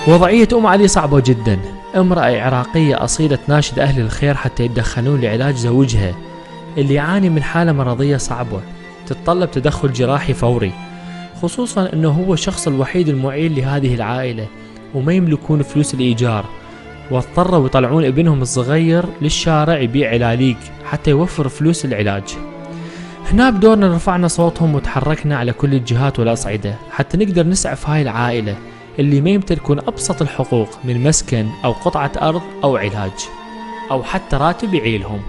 وضعية أم علي صعبة جدا. امرأة عراقية أصيلة تناشد أهل الخير حتى يتدخلون لعلاج زوجها اللي يعاني من حالة مرضية صعبة تتطلب تدخل جراحي فوري، خصوصا أنه هو الشخص الوحيد المعيل لهذه العائلة وما يملكون فلوس الإيجار، واضطروا يطلعون ابنهم الصغير للشارع يبيع علاليق حتى يوفر فلوس العلاج. هنا بدورنا رفعنا صوتهم وتحركنا على كل الجهات والأصعدة حتى نقدر نسعف هاي العائلة اللي ما يمتلكون أبسط الحقوق من مسكن أو قطعة أرض أو علاج أو حتى راتب يعيلهم.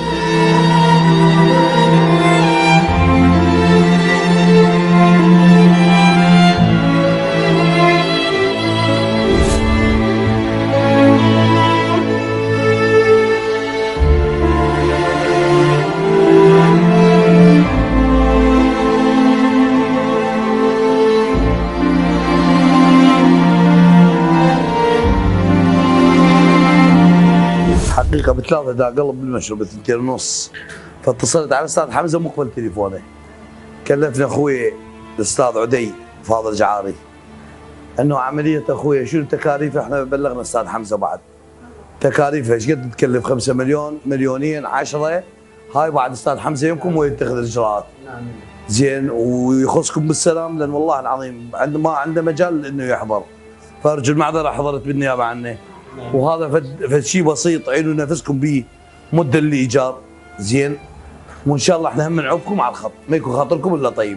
حقيقة بثلاثة دقائق قلب بالمشروب بثنتين ونص، فاتصلت على الاستاذ حمزة مقبل تليفونه. كلفني اخوي الاستاذ عدي فاضل جعاري انه عملية اخوي شنو التكاليف. احنا بلغنا الاستاذ حمزة بعد تكاليفها ايش قد تكلف، 5 مليون، مليونين، 10. هاي بعد استاذ حمزة يمكم ويتخذ الاجراءات. زين ويخصكم بالسلام، لان والله العظيم ما عنده مجال انه يحضر، فارجو المعذرة حضرت بالنيابة عنه. وهذا فد شيء بسيط عينوا نفسكم به مده للايجار. زين وان شاء الله احنا هم نعوفكم على الخط، ما يكون خاطركم الا طيب.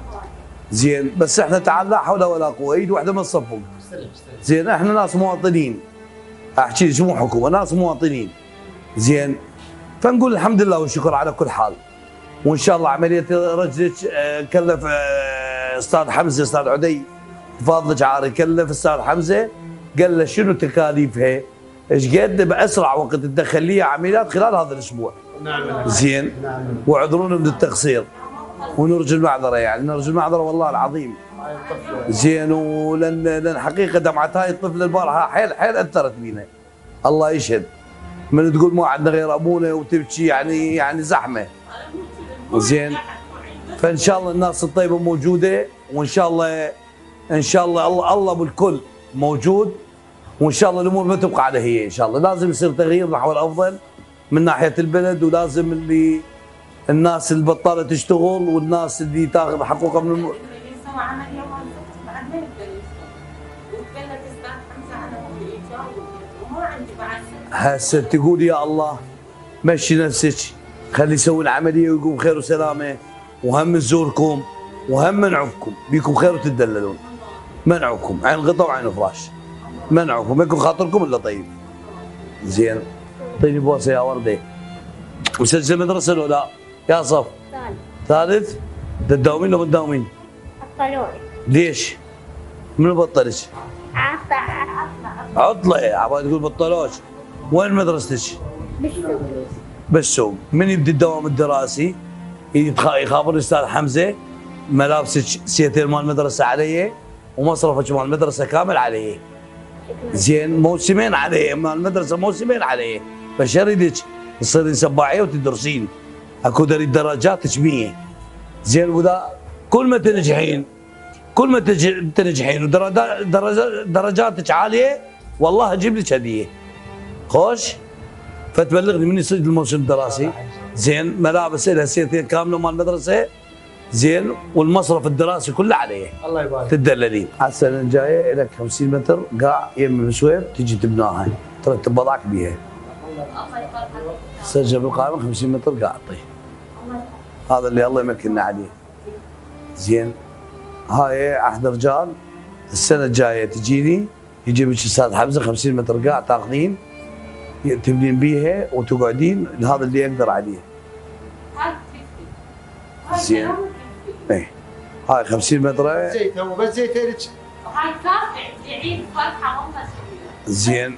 زين بس احنا تعال لا حول ولا قوه، ايد واحده ما تصفق. زين احنا ناس مواطنين، احكي لك مو حكومه، ناس مواطنين. زين فنقول الحمد لله والشكر على كل حال. وان شاء الله عمليه رجلك كلف استاذ حمزه، استاذ عدي فاضل جعاري كلف استاذ حمزه، قال له شنو تكاليفها؟ ايش قد باسرع وقت تدخل لي عمليات خلال هذا الاسبوع. زين واعذرونا من التقصير ونرجو المعذره، يعني نرجو المعذره والله العظيم. زين ولان حقيقه دمعه هاي الطفله البارحه حيل اثرت بينا، الله يشهد. من تقول ما عندنا غير ابونا وتبكي يعني زحمه. زين فان شاء الله الناس الطيبه موجوده، وان شاء الله الله ابو الكل موجود، وان شاء الله الامور ما تبقى على هي. ان شاء الله لازم يصير تغيير نحو الافضل من ناحيه البلد، ولازم اللي الناس اللي بطاله تشتغل والناس اللي تاخذ حقوقها من هسه تقول يا الله مشي نفسك، خلي يسوي العمليه ويقوم خير وسلامه، وهم نزوركم وهم نعوفكم، بيكم خير وتدللون. منعكم عين غطا وعين فراش، منعكم ما يكون خاطركم الا طيب. زين اعطيني بوسه يا ورده. مسجل مدرسه ولا لا؟ يا صف ثالث. تداومين ولا متداومين؟ بطلوني. ليش؟ منو بطلك؟ عطله عبالي تقول بطلوش. وين مدرستك؟ بالسوق. بالسوق. من يبدي الدوام الدراسي؟ يخابر الاستاذ حمزه ملابسك سيتين مال المدرسه علي، ومصرفك مال المدرسه كامل عليه. زين موسمين عليه مال المدرسه، موسمين عليه. بس اريدك تصيرين سباعيه وتدرسين، اكو درجاتك 100. زين وذا كل ما تنجحين ودرجاتك عاليه والله اجيب لك هديه. خوش فتبلغني من يصير الموسم الدراسي. زين ملابس لها سيتين كامله مال المدرسه. زين والمصرف الدراسي كله عليه. الله يبارك. تدللين. على السنه الجايه لك 50 متر قاع يم السوير تجي تبناها، ترتب وضعك بيها. سجل بالقائمه 50 متر قاع طيب. هذا اللي الله يمكننا عليه. زين هاي عهد رجال. السنه الجايه تجيني يجيب لك استاذ حمزه 50 متر قاع تاخذين تبنين بيها وتقعدين، هذا اللي يقدر عليه. زين ايه هاي 50 متر زيت هو بس زيت هاي كافي يعيد فرحه هم. زين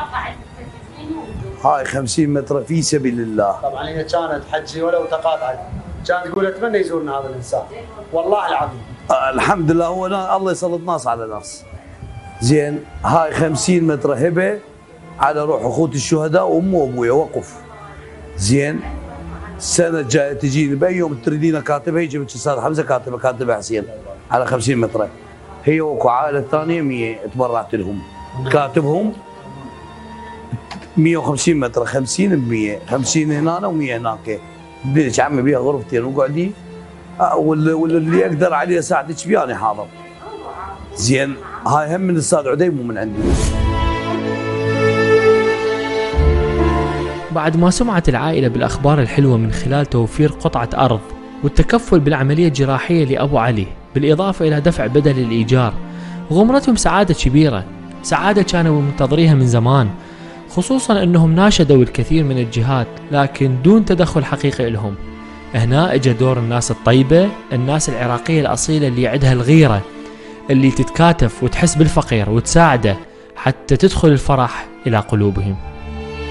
هاي 50 متر في سبيل الله. طبعا هي كانت حجي ولو تقاطعت، كانت تقول اتمنى يزورنا هذا الانسان والله العظيم. الحمد لله هو الله يسلط ناس على ناس. زين هاي 50 متر هبه على روح اخوتي الشهداء وامه وابويا وقف. زين السنه الجايه تجيني باي يوم تريدينها كاتبها يجيب لك استاذ حمزه كاتبها حسين على 50 متر. هي واكو عائله ثانيه 100 تبرعت لهم كاتبهم 150 متر 50 ب 100 50 هنا و100 هناك. بديش عمي بيها غرفتين وقعدي واللي يقدر عليه اساعدك بيه انا حاضر. زين هاي هم من الاستاذ عدي مو من عندي. بعد ما سمعت العائلة بالأخبار الحلوة من خلال توفير قطعة أرض والتكفل بالعملية الجراحية لأبو علي بالإضافة إلى دفع بدل الإيجار، غمرتهم سعادة كبيرة، سعادة كانوا منتظريها من زمان، خصوصا أنهم ناشدوا الكثير من الجهات لكن دون تدخل حقيقي لهم. هنا اجى دور الناس الطيبة، الناس العراقية الأصيلة اللي عندها الغيرة، اللي تتكاتف وتحس بالفقير وتساعده حتى تدخل الفرح إلى قلوبهم.